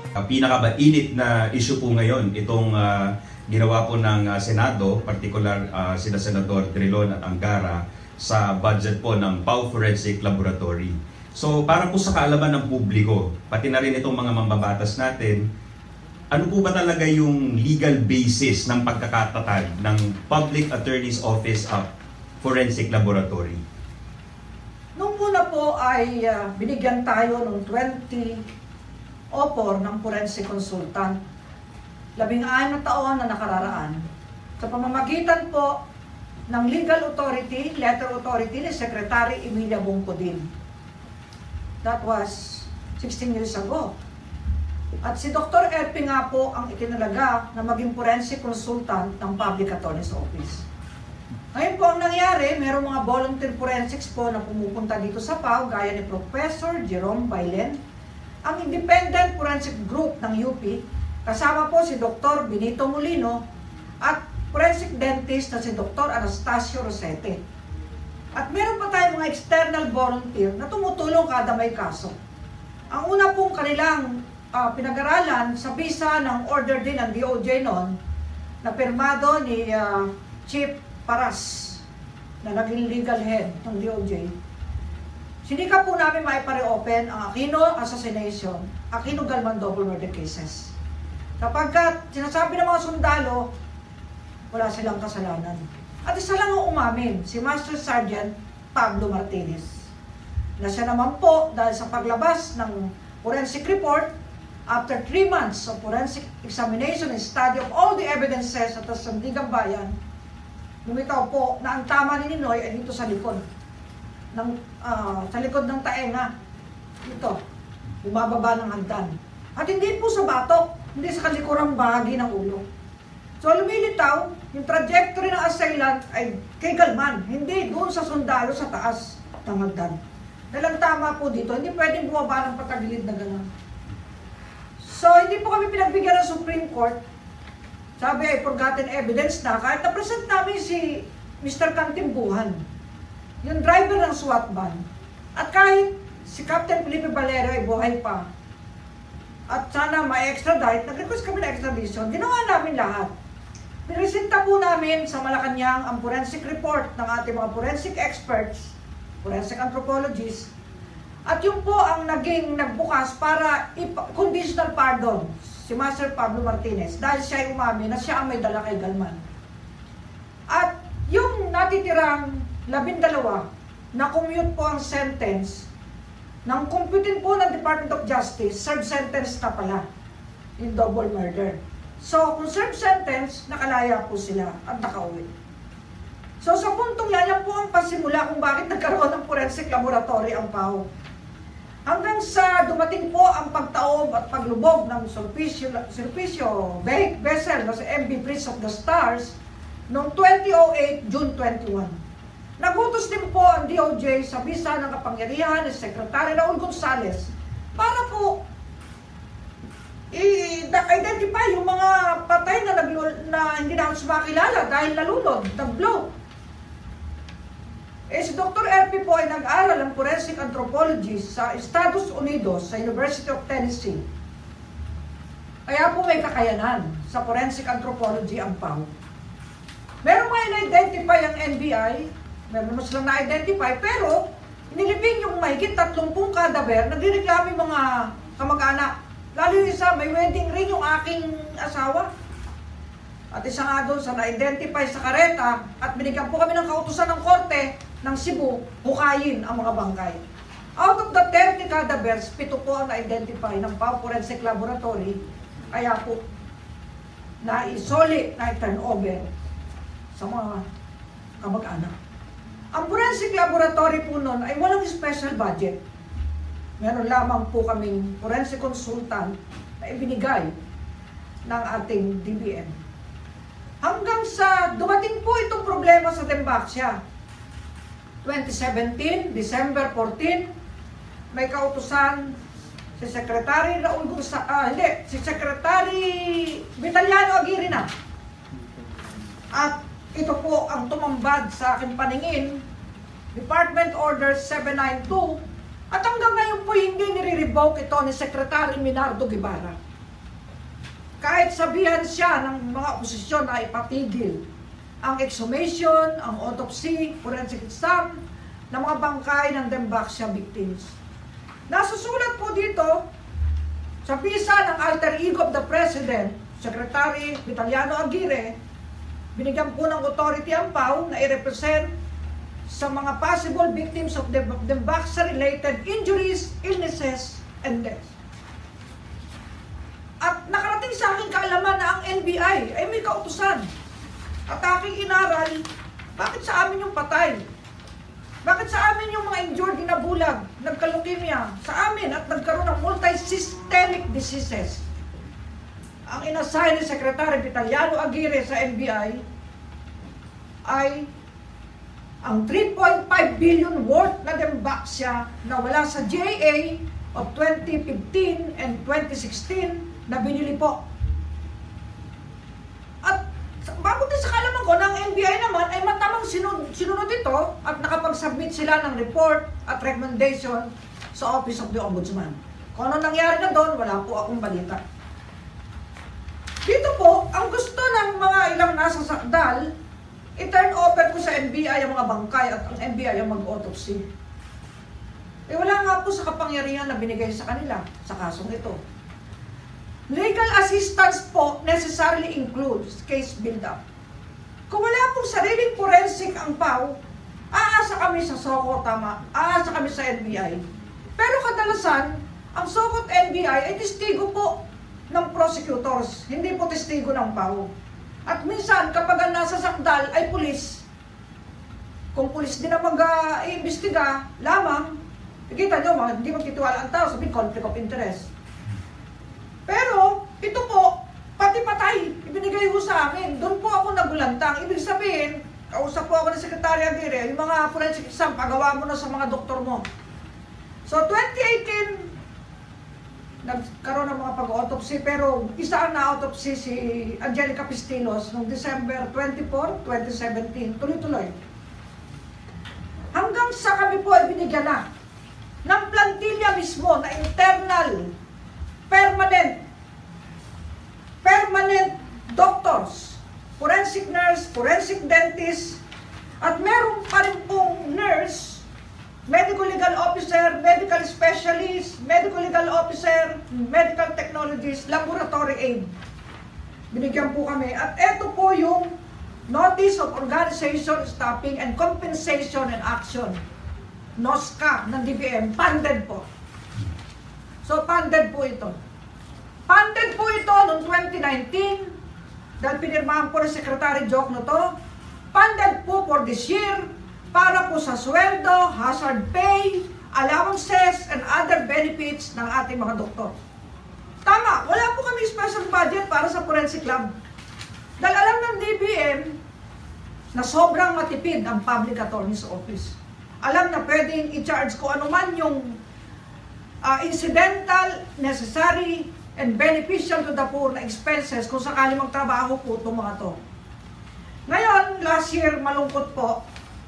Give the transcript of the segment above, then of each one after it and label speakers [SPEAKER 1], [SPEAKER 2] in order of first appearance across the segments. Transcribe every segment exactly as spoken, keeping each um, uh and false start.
[SPEAKER 1] Uh, pinaka-mainit na issue po ngayon itong uh, ginawa po ng uh, Senado, particular uh, sina Senador Drilon at Angara sa budget po ng P A O Forensic Laboratory. So para po sa kaalaman ng publiko, pati na rin itong mga mambabatas natin, ano po ba talaga yung legal basis ng pagkakatatag ng Public Attorney's Office of Forensic Laboratory?
[SPEAKER 2] Nung una po ay uh, binigyan tayo noong twenty oh four ng forensic consultant. Labing-anim na taon na nakararaan. Sa pamamagitan po ng legal authority, letter authority ni Secretary Emilia Bungcodin. That was sixteen years ago. At si Doctor Erping nga po ang itinalaga na maging forensic consultant ng Public Attorney's Office. Ngayon po ang nangyari, mayroong mga volunteer forensics po na pumupunta dito sa P A O, gaya ni Professor Jerome Bailen, ang independent forensic group ng U P, kasama po si Doctor Benito Molino at forensic dentist na si Doctor Anastasio Rosete. At meron pa tayong mga external volunteer na tumutulong kada may kaso. Ang una pong kanilang uh, pinag-aralan sa bisa ng order din ng D O J noon, na pirmado ni uh, Chief Paras, na naging legal head ng D O J. Sinika po namin maipare-open ang Aquino assassination, Aquino Galman double murder cases. Kapagkat sinasabi ng mga sundalo, wala silang kasalanan. At isa lang ang umamin, si Master Sergeant Pablo Martinez. Na siya naman po, dahil sa paglabas ng forensic report, after three months of forensic examination and study of all the evidences at sa Sandigan Bayan, lumitaw po na ang tama ni Ninoy ay dito sa likod. Ng, uh, sa likod ng taenga. Ito, bumababa ng hagdan. At hindi po sa batok, hindi sa kalikurang bahagi ng ulo. So lumilitaw, yung trajectory ng assailant ay kay Galman, hindi doon sa sundalo sa taas ng hagdan. Dahil ang tama po dito, hindi pwedeng bumaba ng patagilid na gano'n. So hindi po kami pinagbigyan ng Supreme Court. Sabi ay forgotten evidence na, kahit na-present namin si Mister Cantimbuhan, yung driver ng SWAT van, at kahit si Captain Felipe Valero ay buhay pa, at sana ma-extradite, nag-request kami na extradition, ginawa namin lahat. Piresenta po namin sa Malacanang ang forensic report ng ating mga forensic experts, forensic anthropologists, at yun po ang naging nagbukas para conditional pardon si Master Pablo Martinez dahil siya ay umamin na siya ang may dala kay Galman. At yung natitirang labindalawa na commute po ang sentence nang kumputin po ng Department of Justice, serve sentence na pala in double murder. So, kung serve sentence, nakalaya po sila at nakauwi. So, sa puntong yan, yan po ang pasimula kung bakit nagkaroon ng forensic laboratory ang P A O. Hanggang sa dumating po ang pagtaob at paglubog ng Sulpicio, Sulpicio vessel na sa M V Prince of the Stars noong twenty oh eight, June twenty-one. Nagutos din po ang D O J sa bisa ng kapangyarihan ni Secretary Raul Gonzales para po i-identify yung mga patay na, na hindi na sumakilala dahil nalunod, nag-blow. Eh si Doctor Erping po ay nag-aral ng forensic anthropology sa Estados Unidos sa University of Tennessee. Kaya po may kakayanan sa forensic anthropology ang P A O. Meron mga na-identify ang N B I, meron naman silang na-identify, pero nilibing yung mahigit tatlumpung kadaver, nagreklamo yung mga kamag-anak. Lalo yung isa, may wedding ring yung aking asawa. At isa nga doon sa na-identify sa kareta, at binigyan po kami ng kautusan ng korte ng Cebu, hukayin ang mga bangkay. Out of the thirty cadavers, pito po ang na-identify ng P A O Forensic Laboratory, kaya po na-isoli, na-turnover sa mga kamag-anak. Ang forensic laboratory po nun ay walang special budget. Meron lamang po kaming forensic consultant na ibinigay ng ating D B M. Hanggang sa dumating po itong problema sa Tembaxia. twenty seventeen, December fourteen, may kautusan si Secretary Raul Gonzales, ah, hindi, si Secretary Vitaliano Aguirre na. At ito po ang tumambad sa aking paningin, Department Order seven ninety-two, at hanggang ngayon po hindi nire-revoke ito ni Secretary Minardo Guevara. kahit sabihan siya ng mga oposisyon na ipatigil ang exhumation, ang autopsy, forensic exam ng mga bangkay ng Dembaxia victims. Nasusulat po dito sa bisa ng alter ego of the President, Secretary Vitaliano Aguirre, binigyan po ng authority ang P A O na i-represent sa mga possible victims of Dembaxia-related injuries, illnesses, and deaths. At nakarating sa akin kaalaman na ang N B I ay may kautusan. At aking inaral, bakit sa amin yung patay? Bakit sa amin yung mga injured, ginabulag, nagka-leukemia? Sa amin at nagkaroon ng multi-systemic diseases. Ang inassign ni Secretary Vitaliano Aguirre sa N B I ay ang three point five billion worth na Dembaxia na wala sa J A of twenty fifteen and twenty sixteen na binili po. At bago din sa kalaman ko ng N B I naman ay matamang sinunod, sinunod ito at nakapag-submit sila ng report at recommendation sa Office of the Ombudsman. Kung ano nangyari na doon, wala po akong balita. Dito po, ang gusto ng mga ilang nasa sakdal, i-turn over ko sa N B I ang mga bangkay at ang N B I ang mag-autopsy. Eh wala nga po sa kapangyarihan na binigay sa kanila sa kasong ito. Legal assistance po necessarily includes case build-up. Kung wala pong sariling forensic ang P A O, aasa kami sa SOCO, tama, aasa kami sa N B I. Pero kadalasan, ang SOCO at N B I ay testigo po ng prosecutors, hindi po testigo ng P A O. At minsan, kapag ang nasa sakdal ay pulis, kung pulis din ang mag-iimbestiga lamang, nakita nyo, mga, hindi magtitiwala ang tao, sabihin conflict of interest. Pero, ito po, pati patay, ibinigay ko sa akin. Doon po ako nagulantang. Ibig sabihin, kausap po ako ng Secretary Aguirre, yung mga forensic exam, pagawa mo na sa mga doktor mo. So, twenty eighteen, nagkaroon ng mga pag-autopsy, pero isa ang na-autopsy si Angelica Pistilos noong December twenty-fourth, twenty seventeen, tuloy-tuloy. Hanggang sa kami po ay binigyan na ng plantilla mismo na internal, permanent, permanent doctors, forensic nurse, forensic dentist, at meron pa rin pong nurse, medical legal officer, medical specialist, medical legal officer, medical technologist, laboratory aid. Binigyan po kami. At ito po yung Notice of Organization, Staffing, and Compensation and Action. NOSCA ng D B M, funded po. So, funded po ito. Funded po ito noong twenty nineteen, dahil pinirmahan po ng Secretary Jokno to. Funded po for this year, para po sa sweldo, hazard pay, allowances, and other benefits ng ating mga doktor. Tama, wala po kami special budget para sa forensic lab. Dahil alam ng D B M na sobrang matipid ang Public Attorney's Office. Alam na pwedeng i-charge ko anuman yung uh, incidental, necessary, and beneficial to the poor na expenses kung sakali magtrabaho po itong mga to. Ngayon, last year, malungkot po,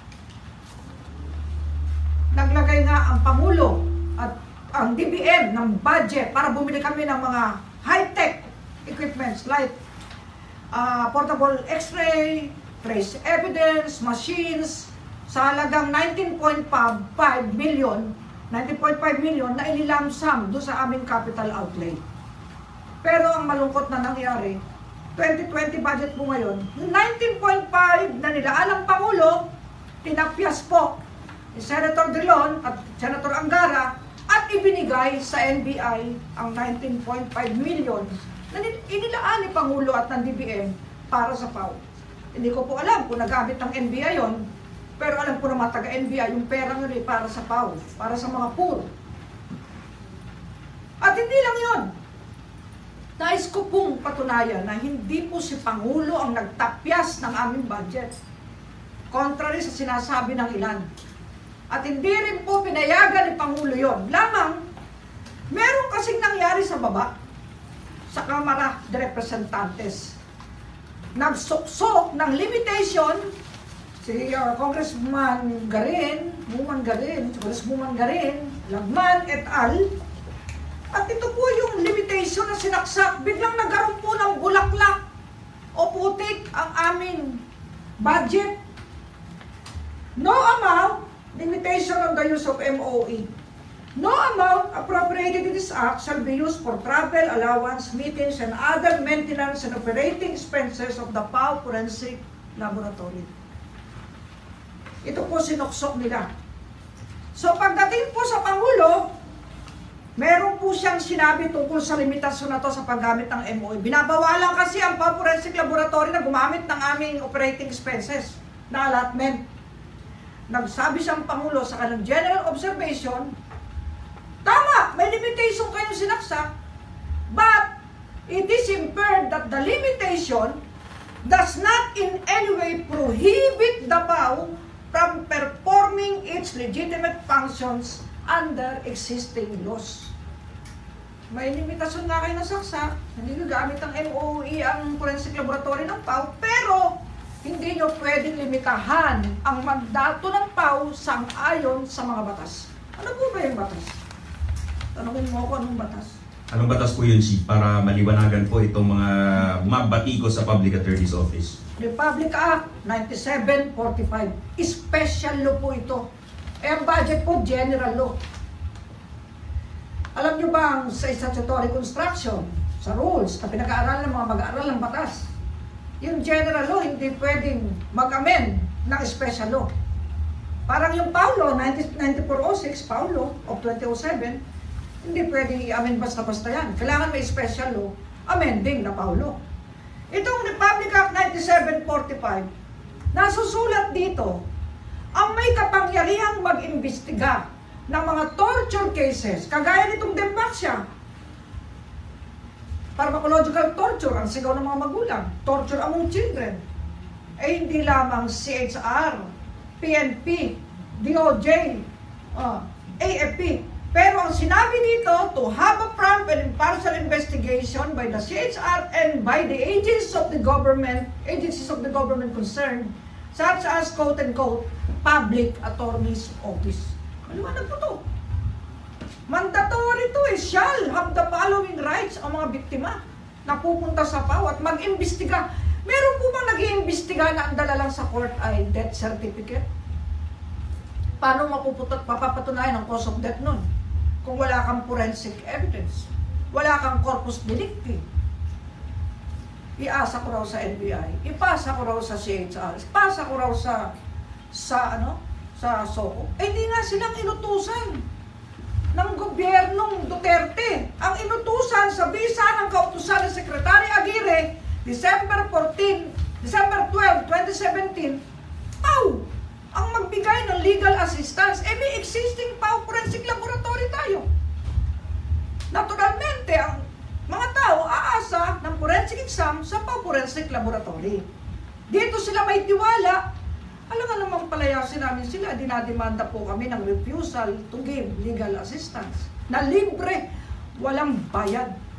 [SPEAKER 2] naglagay nga ang Pangulo at ang D B M ng budget para bumili kami ng mga high-tech equipments like uh, portable x-ray, trace evidence, machines, sa halagang nineteen point five million, nineteen point five million na inilamsam doon sa aming capital outlay. Pero ang malungkot na nangyari, twenty twenty budget po ngayon, nineteen point five na nilaan ng Pangulo, tinapyas po ni Senator Drilon at Senator Angara at ibinigay sa N B I ang nineteen point five million na inilaan ni Pangulo at ng D B M para sa P A O. Hindi ko po alam kung nagamit ng N B I yon, pero alam ko na mga taga-N B I yung pera nyo ay para sa P A O, para sa mga poor. At hindi lang yon. Nais ko pong patunayan na hindi po si Pangulo ang nagtapyas ng aming budget. Contrary sa sinasabi ng ilan. At hindi rin po pinayagan ni Pangulo yon. Lamang, meron kasing nangyari sa baba, sa Kamara de Representantes. Nagsuksok ng limitation si uh, Congressman Garin, Muman Garin, Congresswoman Garin, Lagman et al. At ito po yung limitation na sina sinaksak, biglang nagkaroon po ng bulaklak o putik ang aming budget. No amount, limitation on the use of M O E. No amount appropriated in this act shall be used for travel, allowance, meetings, and other maintenance and operating expenses of the P A O Forensic Laboratory. Ito po sinuksok nila. So pagdating po sa Pangulo, meron po siyang sinabi tungkol sa limitasyon na to sa paggamit ng M O E. Binabawalan kasi ang P A O Forensic Laboratory na gumamit ng aming operating expenses na allotment. Nagsabi siyang Pangulo sa kanyang general observation, tama, may limitation kayong sinaksak, but it is inferred that the limitation does not in any way prohibit the P A O from performing its legitimate functions under existing laws. May limitasyon nga kayo nasaksak, hindi gagamit ng M O E ang forensic laboratory ng P A O, pero hindi nyo pwedeng limitahan ang mandato ng P A O sang-ayon sa mga batas. Ano po ba yung batas? Tanungin mo ako anong batas.
[SPEAKER 1] Anong batas po yun, Chief, para maliwanagan po itong mga mabatiko sa Public Attorney's Office?
[SPEAKER 2] Republic Act ninety-seven forty-five. Special law po ito. Eh, ang budget po, general law. Alam nyo ba ang sa statutory construction, sa rules, na pinag-aaral ng mga mag-aaral ng batas, yung general law hindi pwedeng mag-amend ng special law. Parang yung P A O Law, ninety-four oh six, P A O Law of twenty oh seven, hindi pwedeng i-amend basta-basta yan. Kailangan may special law, amending na P A O Law. Itong Republic Act ninety-seven forty-five, nasusulat dito, ang may kapangyarihang mag-imbestiga ng mga torture cases, kagaya nitong Dempaxia, pharmacological torture, ang sigaw ng mga magulang, torture among children, ay hindi lamang C H R, P N P, D O J, uh, A F P, pero ang sinabi dito, to have a prompt and impartial investigation by the C H R and by the agencies of the government, agencies of the government concerned, such as, quote-unquote, Public Attorney's Office. Maliwanag po to. Mandatory to eh, shall have the following rights ang mga biktima na pupunta sa P A O at mag-imbestiga. Meron po bang nag-iimbestiga na ang dala lang sa court ay death certificate? Paano mapuputot, mapapatunayan ang cause of death nun? Kung wala kang forensic evidence, wala kang corpus delicti. Iasa ko raw sa N B I, ipasa ko raw sa C H R, ipasa ko raw sa sa ano, sa S O C O. Eh di nga silang inutusan ng gobyernong Duterte. Ang inutusan sa bisa ng kautusan ng Secretary Aguirre, December fourteen, December twelve, twenty seventeen, P A O ang magbigay ng legal assistance. Eh may existing P A O Forensic Laboratory tayo. Naturalmente, ang mga tao aasa ng forensic exam sa P A O Forensic Laboratory. Dito sila may tiwala. Alam nga namang palayasin namin sila, dinademanda po kami ng refusal to give legal assistance na libre, walang bayad.